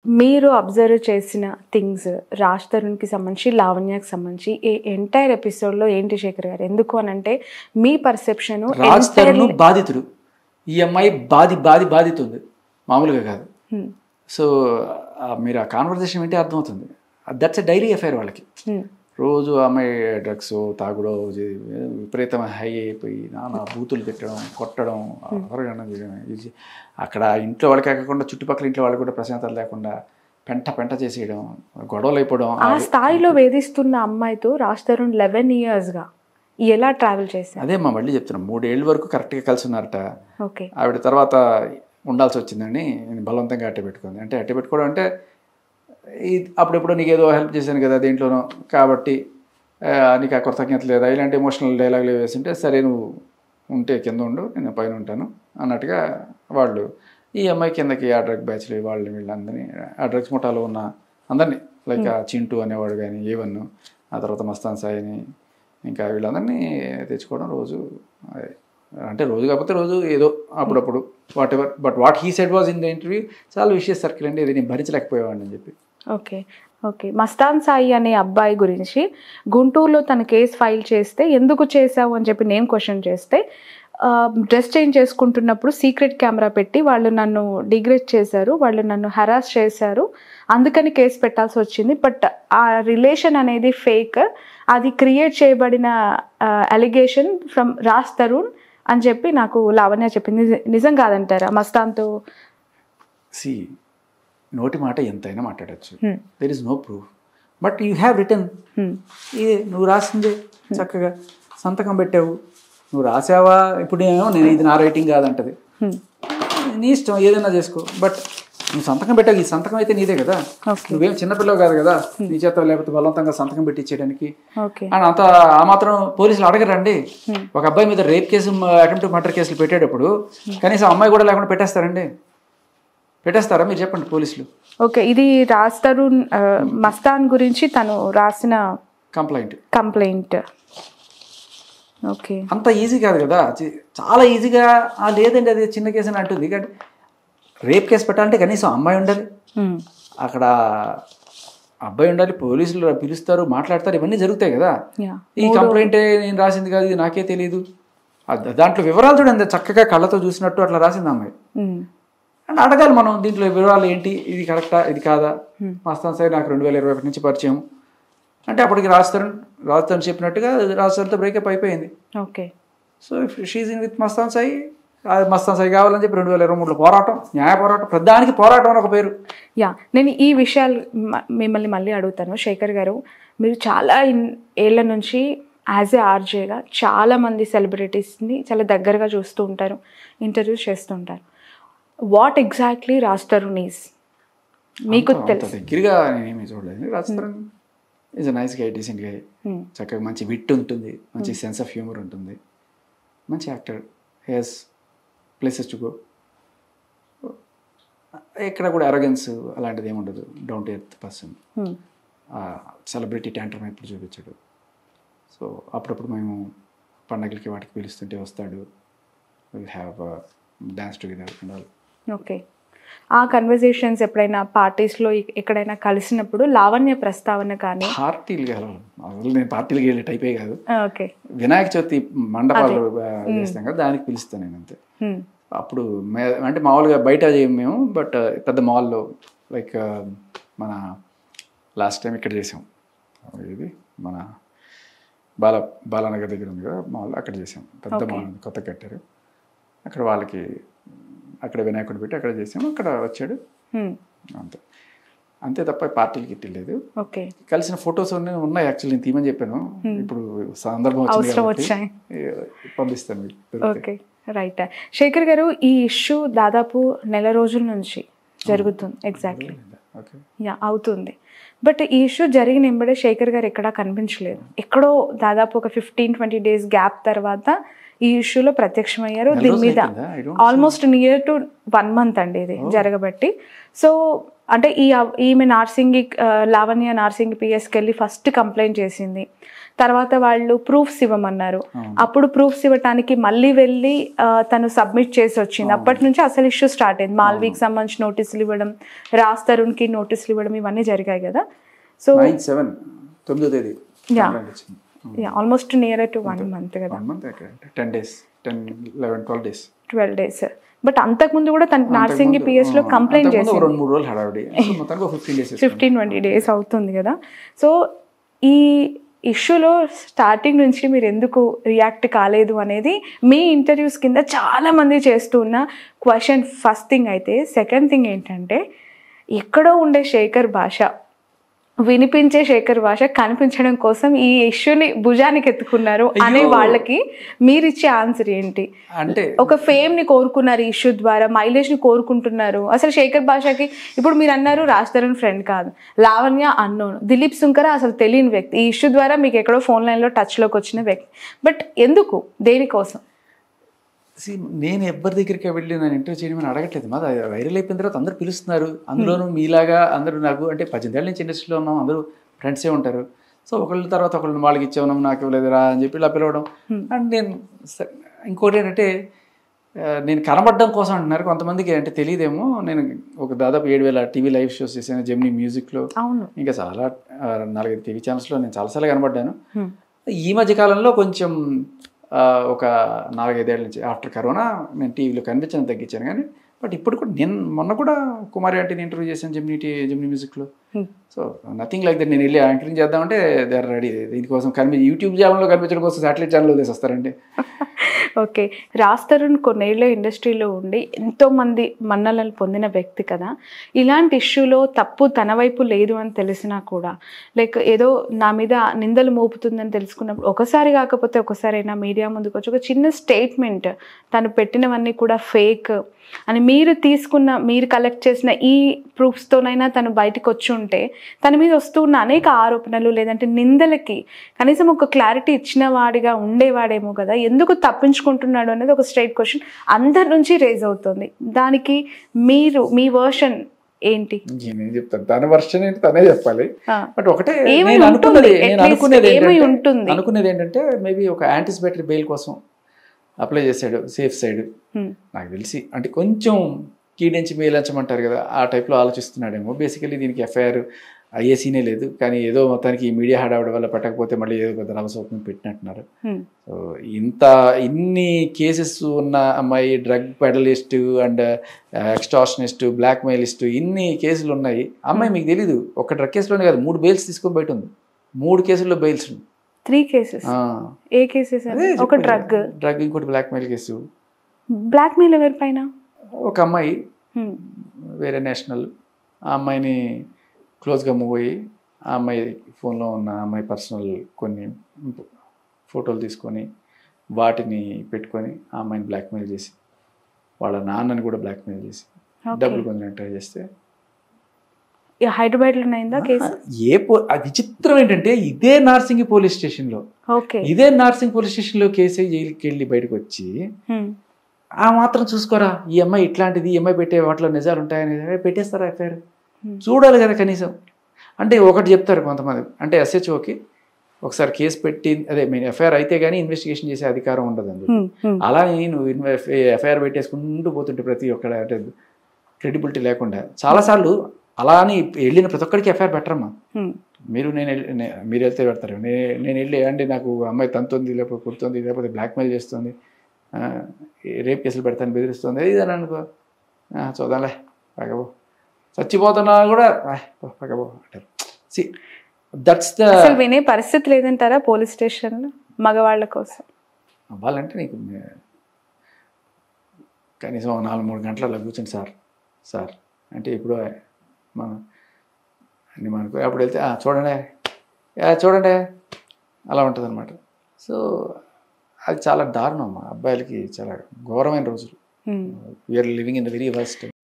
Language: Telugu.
మీరు అబ్జర్వ్ చేసిన థింగ్స్ రాజ్ తరుణ్కి సంబంధించి లావణ్యకి సంబంధించి ఈ ఎంటైర్ ఎపిసోడ్లో ఏంటి శేఖర్ గారు? ఎందుకు అని అంటే మీ పర్సెప్షన్ రాజ్ తరుణ్ బాధితుడు, ఈ అమ్మాయి బాధితుంది, మామూలుగా కాదు. సో మీరు ఆ కాన్వర్జేషన్ ఏంటి అర్థమవుతుంది. దట్స్ ఎ డైలీ అఫైర్ వాళ్ళకి. రోజు అమ్మాయి డ్రగ్స్ తాగుడో విపరీతమైన హై అయిపోయి నానా బూతులు పెట్టడం, కొట్టడం, అరగడం చేయడం. అక్కడ ఇంట్లో వాళ్ళకి కాకుండా చుట్టుపక్కల ఇంట్లో వాళ్ళకి కూడా ప్రశాంతత లేకుండా పెంట చేసేయడం, గొడవలు అయిపోవడం. ఆ స్థాయిలో వేధిస్తున్న అమ్మాయితో రాజ్ తరుణ్ 11 yearsగా ఎలా ట్రావెల్ చేశారు? అదే మళ్ళీ చెప్తున్నాం, 3 ఏళ్ళ వరకు కరెక్ట్గా కలిసి ఉన్నారట. ఓకే. ఆవిడ తర్వాత ఉండాల్సి వచ్చిందని బలవంతంగా అట్టే పెట్టుకుంది. అంటే అట్టే పెట్టుకోవడం అంటే అప్పుడెప్పుడు నీకు ఏదో హెల్ప్ చేశాను కదా దేంట్లోనో, కాబట్టి నీకు ఆ కృతజ్ఞత లేదా ఇలాంటి ఎమోషనల్ డైలాగులు వేసింటే, సరే నువ్వు ఉంటే కింద ఉండు, నేను పైన ఉంటాను అన్నట్టుగా వాళ్ళు ఈ అమ్మాయి కిందకి ఆ డ్రగ్ బ్యాచ్లు వీళ్ళందరినీ, ఆ డ్రగ్స్ ముఠాలో ఉన్న అందరినీ, లైక్ ఆ చింటూ అనేవాడు కానీ, ఏవన్ను, ఆ తర్వాత మస్తాన్ సాయిని, ఇంకా వీళ్ళందరినీ తెచ్చుకోవడం రోజు. అంటే రోజు కాకపోతే రోజు ఏదో అప్పుడప్పుడు whatever, but what he said was in the interview చాలా విషయస్ సర్కిల్ అండి, ఇది నేను భరించలేకపోయేవాడిని అని చెప్పి. ఓకే. మస్తాన్ సాయి అనే అబ్బాయి గురించి గుంటూరులో తన కేసు ఫైల్ చేస్తే ఎందుకు చేశావు అని చెప్పి నేను క్వశ్చన్ చేస్తే, డ్రెస్ చేంజ్ చేసుకుంటున్నప్పుడు సీక్రెట్ కెమెరా పెట్టి వాళ్ళు నన్ను డిగ్రేడ్ చేశారు, వాళ్ళు నన్ను హరాస్ చేశారు, అందుకని కేసు పెట్టాల్సి వచ్చింది. బట్ ఆ రిలేషన్ అనేది ఫేక్, అది క్రియేట్ చేయబడిన అలిగేషన్ ఫ్రమ్ రాజ్ తరుణ్ అని చెప్పి నాకు లావణ్య చెప్పింది. నిజం కాదంటారా మస్తాన్తో? నోటి మాట ఎంతైనా మాట్లాడచ్చు, there is no proof, but you have return. ఇది నువ్వు రాసిందే, చక్కగా సంతకం పెట్టావు, నువ్వు రాసావా, ఇప్పుడు నేను ఇది నా రైటింగ్ కాదంటది, నీ ఇష్టం ఏదైనా చేసుకో, బట్ నువ్వు సంతకం పెట్టావు, ఈ సంతకం అయితే నీదే కదా, నువ్వేం చిన్నపిల్లవు కాదు కదా, నీ చేత లేకపోతే బలవంతంగా సంతకం పెట్టించేయడానికి. అండ్ అంత ఆ మాత్రం పోలీసులు అడగరండి. ఒక అబ్బాయి మీద రేప్ కేసు, అటెంప్ట్ మర్డర్ కేసులు పెట్టేటప్పుడు కనీసం అమ్మాయి కూడా లేకుండా పెట్టేస్తారండి? పెట్టేస్తారా మీరు చెప్పండి పోలీసులు? ఓకే, ఇది రాజ్ తరుణ్ మస్తాన్ గురించి తను రాసిన కంప్లైంట్. ఓకే, అంత ఈజీ కాదు కదా, చాలా ఈజీగా లేదండి అది చిన్న కేసు అని అంటుంది. కానీ రేప్ కేసు పెట్టాలంటే కనీసం అమ్మాయి ఉండాలి, అక్కడ అబ్బాయి ఉండాలి, పోలీసులు పిలుస్తారు, మాట్లాడతారు, ఇవన్నీ జరుగుతాయి కదా. ఈ కంప్లైంటే నేను రాసింది కాదు, ఇది నాకే తెలియదు, దాంట్లో వివరాలు చూడండి చక్కగా కళ్ళతో చూసినట్టు అట్లా రాసింది అమ్మాయి. అంటే అడగాలి మనం, దీంట్లో వివరాలు ఏంటి, ఇది కరెక్టా ఇది కాదా, మస్తాన్ సాయి నాకు 2021 నుంచి పరిచయం అంటే అప్పటికి రాజ్ తరుణ్ చెప్పినట్టుగా రాజ్ తరుణ్తో బ్రేకప్ అయిపోయింది. Okay, so she's in with Mastan Sai కావాలని చెప్పి 2023లో పోరాటం, న్యాయ పోరాటం, ప్రధానికి పోరాటం అని ఒక పేరు. నేను ఈ విషయాలు మిమ్మల్ని మళ్ళీ అడుగుతాను. శేఖర్ గారు, మీరు చాలా ఏళ్ళ నుంచి యాజ్ ఏ ఆర్జేగా చాలామంది సెలబ్రిటీస్ని చాలా దగ్గరగా చూస్తూ ఉంటారు, ఇంటర్వ్యూస్ చేస్తూ ఉంటారు. What exactly Raj Tarun is మీకు తెలుసు? దగ్గరగా నేనేమి చూడలేదు. Raj Tarun is a nice guy, decent guy, చక్కగా మంచి విట్ ఉంటుంది, మంచి సెన్స్ ఆఫ్ హ్యూమర్ ఉంటుంది, మంచి actor, he's places to go, ఎక్కడ కూడా అరగెన్స్ అలాంటిది ఏమి ఉండదు, down to earth person. Celebrity tantrum ఎప్పుడు చూపించాడు. సో అప్పుడప్పుడు మేము పండగలకి వాటికి పిలుస్తుంటే వస్తాడు, will have dance together and all. Okay, ఆ కన్వర్జేషన్స్ ఎప్పుడైనా పార్టీస్లో ఎక్కడైనా కలిసినప్పుడు లావణ్య ప్రస్తావన కానీ? పార్టీలు అసలు నేను పార్టీలకి వెళ్ళే టైపే కాదు. ఓకే, వినాయక చవితి మండపాలు చేస్తాం కదా, దానికి పిలుస్తాను నేను అంతే. అప్పుడు అంటే మామూలుగా బయట చేయం మేము, బట్ పెద్ద మాల్లో లైక్ మన లాస్ట్ టైం ఇక్కడ చేసాం, ఇది మన బాలానగర్ దగ్గర ఉంది కదా మాల్, అక్కడ చేసాం, పెద్ద మాల్ కొత్త కట్టారు, అక్కడ వాళ్ళకి అక్కడ వినాయకుడు పెట్టి అక్కడ చేసాము, అక్కడ వచ్చాడు అంతే. అంతే తప్ప పార్టీలు గిట్టి లేదు. ఓకే, కలిసిన ఫొటోస్ ఉన్నాయి యాక్చువల్లీ, నేను తీయమని చెప్పాను, ఇప్పుడు సందర్భం వచ్చింది పంపిస్తాను మీకు. Okay, right. శేఖర్ గారు, ఈ ఇష్యూ దాదాపు 1 నెల రోజుల నుంచి జరుగుతుంది, ఎగ్జాక్ట్లీ అవుతుంది. బట్ ఈ ఇష్యూ జరిగిన వెంబడే శేఖర్ గారు ఎక్కడా కనిపించలేదు. ఎక్కడో దాదాపు ఒక 15-20 days గ్యాప్ తర్వాత ఈ ఇష్యూలో ప్రత్యక్షమయ్యారు. దీని మీద ఆల్మోస్ట్ నియర్ టు 1 month అండి ఇది జరగబట్టి. సో అంటే ఈమె నార్సింగి లావణ్య నార్సింగి పిఎస్కి వెళ్ళి ఫస్ట్ కంప్లైంట్ చేసింది. తర్వాత వాళ్ళు ప్రూఫ్స్ ఇవ్వమన్నారు. అప్పుడు ప్రూఫ్స్ ఇవ్వటానికి మళ్ళీ వెళ్ళి తను సబ్మిట్ చేసి వచ్చింది. అప్పటి నుంచి అసలు ఇష్యూ స్టార్ట్ అయింది. మాల్వీకి సంబంధించి నోటీసులు ఇవ్వడం, రాజ్ తరుణ్కి నోటీసులు ఇవ్వడం, ఇవన్నీ జరిగాయి కదా. సో 9వ తేదీ ఆల్మోస్ట్ నియర్ టు 1 month కదా, 10 days 12 days. బట్ అంతకుముందు కూడా తనకి నార్సింగి పిఎస్ లో కంప్లైంట్ చేసి 2-3 రోజులు హడావిడి, 15-20 days అవుతుంది కదా. సో ఈ ఇష్యూలో స్టార్టింగ్ నుంచి మీరు ఎందుకు రియాక్ట్ కాలేదు అనేది మీ ఇంటర్వ్యూస్ కింద చాలా మంది చేస్తున్న క్వశ్చన్ ఫస్ట్ థింగ్. అయితే సెకండ్ థింగ్ ఏంటంటే, ఎక్కడో ఉండే శేఖర్ భాష, వినిపించే శేఖర్ భాష కనిపించడం కోసం ఈ ఇష్యూని భుజానికి ఎత్తుకున్నారు అనే వాళ్ళకి మీరిచ్చే ఆన్సర్ ఏంటి? అంటే ఒక ఫేమ్ ని కోరుకున్నారు ఈ ఇష్యూ ద్వారా, మైలేజ్ ని కోరుకుంటున్నారు. అసలు శేఖర్ భాషకి ఇప్పుడు మీరు అన్నారు రాజ్ తరుణ్ ఫ్రెండ్ కాదు, లావణ్య అన్నోన్, దిలీప్ సుంకర అసలు తెలియని వ్యక్తి, ఈ ఇష్యూ ద్వారా మీకు ఎక్కడో ఫోన్ లైన్లో టచ్లోకి వచ్చిన వ్యక్తి. బట్ ఎందుకు, దేనికోసం? నేను ఎవరి దగ్గరికి వెళ్ళి నేను ఇంటర్వ్యూ చేయమని అడగట్లేదు. మాది వైరల్ అయిపోయిన తర్వాత అందరూ పిలుస్తున్నారు. అందులోనూ మీలాగా అందరూ నాకు అంటే 18 ఏళ్ళ నుంచి ఇండస్ట్రీలో ఉన్నాం, అందరూ ఫ్రెండ్సే ఉంటారు. సో ఒకళ్ళ తర్వాత ఒకళ్ళు వాళ్ళకి ఇచ్చేవడం, నాకు ఇవ్వలేదురా అని చెప్పి ఇలా పిలవడం. అండ్ నేను ఇంకోటి ఏంటంటే, నేను కనబడడం కోసం అంటున్నారు కొంతమందికి, అంటే తెలియదేమో. నేను ఒక దాదాపు 7,000 టీవీ లైవ్ షోస్ చేశాను జెమినీ మ్యూజిక్లో, ఇంకా చాలా 4-5 టీవీ ఛానల్స్లో నేను చాలాసార్లు కనబడ్డాను. ఈ మధ్య కాలంలో కొంచెం ఒక 4-5 ఏళ్ళ నుంచి ఆఫ్టర్ కరోనా నేను టీవీలో కనిపించడం తగ్గించాను. కానీ బట్ ఇప్పుడు కూడా నేను మొన్న కూడా కుమారి ఆంటీని ఇంటర్వ్యూ చేశాను జెమినీ మ్యూజిక్లో. So nothing like that. నేను వెళ్ళి యాంకరింగ్ చేద్దామంటే దే ఆర్ రెడీ. దీనికోసం యూట్యూబ్ ఛానల్లో కనిపించడం కోసం శాటిలైట్ ఛానల్ వదిలేసి వస్తారండి. ఓకే, రాజ్ తరుణ్ కొన్నేళ్ళ ఇండస్ట్రీలో ఉండి ఎంతోమంది మన్నలను పొందిన వ్యక్తి కదా. ఇలాంటి ఇష్యూలో తప్పు తన వైపు లేదు అని తెలిసినా కూడా, లైక్ ఏదో నా మీద నిందలు మోపుతుందని తెలుసుకున్నప్పుడు ఒకసారి కాకపోతే ఒకసారైనా మీడియా ముందుకు వచ్చి ఒక చిన్న స్టేట్మెంట్, తను పెట్టినవన్నీ కూడా ఫేక్ అని మీరు కలెక్ట్ చేసిన ఈ ప్రూఫ్స్తోనైనా తను బయటకు వచ్చి ఉంటే, తన మీద వస్తున్న అనేక ఆరోపణలు లేదంటే నిందలకి కనీసం ఒక క్లారిటీ ఇచ్చిన వాడిగా ఉండేవాడేమో కదా. ఎందుకు తప్పించుకుంటున్నాడు అనేది ఒక స్ట్రైట్ క్వశ్చన్ అందరి నుంచి రేజ్ అవుతుంది. దానికి మీ వర్షన్ ఏంటి? నేను చెప్తాను, తన వర్షన్ ఏంటి తనే చెప్పాలి. బట్ ఒకటే అనుకునేది ఏంటంటే, మేబీ ఒక యాంటిసిపేటరీ బెయిల్ కోసం అప్లై చేశాడు, సేఫ్ సైడ్ నాకు తెలిసి. అంటే కొంచెం కీడించి మేలంచమంటారు కదా, ఆ టైప్లో ఆలోచిస్తున్నాడేమో. బేసికలీ దీనికి ఎఫ్ఐఆర్ అయ్యే సీనే లేదు. కానీ ఏదో మొత్తానికి ఈ మీడియా హడావిడి వల్ల పెట్టకపోతే మళ్ళీ ఏదో పెద్ద నవసౌకర్యం పెట్టినట్టున్నారు. సో ఇన్ని కేసెస్ ఉన్న అమ్మాయి, drug pedalist and extortionist, black mailist, ఇన్ని కేసులు ఉన్నాయి. అమ్మాయి మీకు తెలీదు, ఒక డ్రగ్ కేసులోనే కాదు 3 బెయిల్స్ తీసుకొని బయట ఉంది. 3 కేసుల్లో బెయిల్స్, 3 cases. ఏ కేసెస్? ఒక డ్రగ్, ఇంకోటి black mail case. Black mail ఎవరి పైన? ఒక అమ్మాయి వేరే నేషనల్, ఆ అమ్మాయిని క్లోజ్గా మూవ్ అయ్యి ఆ అమ్మాయి ఫోన్లో ఉన్న అమ్మాయి పర్సనల్ కొన్ని ఫోటోలు తీసుకొని వాటిని పెట్టుకొని ఆ అమ్మాయిని బ్లాక్మెయిల్ చేసి, వాళ్ళ నాన్నని కూడా బ్లాక్మెయిల్ చేసి డబ్బులు కొంచెం ట్రై చేస్తే హైదరాబాద్లో అయిందా కేసు? విచిత్రం ఏంటంటే, ఇదే నార్సింగి పోలీస్ స్టేషన్లో కేసు జైలుకి వెళ్ళి బయటకు వచ్చి ఆ మాత్రం చూసుకోరా, ఈ అమ్మాయి ఇట్లాంటిది, ఈ అమ్మాయి పెట్టే వాటిలో నిజాలు ఉంటాయని పెట్టేస్తారా ఎఫ్ఐఆర్? చూడాలి కదా కనీసం. అంటే ఒకటి చెప్తారు కొంతమంది, అంటే ఎస్హెచ్ఓకి ఒకసారి కేసు పెట్టి ఎఫ్ఐఆర్ అయితే కానీ ఇన్వెస్టిగేషన్ చేసే అధికారం ఉండదు అండి. అలా నువ్వు ఎఫ్ఐఆర్ పెట్టేసుకుంటూ పోతుంటే ప్రతి ఒక్కడ అంటే క్రెడిబిలిటీ లేకుండా చాలాసార్లు అలా అని వెళ్ళిన ప్రతి ఒక్కరికి ఎఫ్ఐఆర్ పెట్టరమ్మా. మీరు వెళ్తే పెడతారు. నేను వెళ్ళి అంటే నాకు అమ్మాయి తంతుంది, లేకపోతే కుడుతుంది, లేకపోతే బ్లాక్మెయిల్ చేస్తుంది, రేప్ కేసులు పెడతాను, బెదిరిస్తుంది, ఇదని అనుకో, చూద్దాంలే పగబో, చచ్చిపోతున్నా కూడా పగబో అంటారు. అసలు వినే పరిస్థితి లేదంటారా పోలీస్ స్టేషన్లో మగవాళ్ళ కోసం? అవ్వాలంటే నీకు కనీసం 4-3 గంటల కూర్చొని సార్ అంటే ఇప్పుడు మనం అన్నీ మనకు అప్పుడు వెళ్తే చూడండి అలా ఉంటుంది అనమాట. సో అది చాలా దారుణం, అమ్మ అబ్బాయిలకి చాలా ఘోరమైన రోజులు. We are living in the very worst.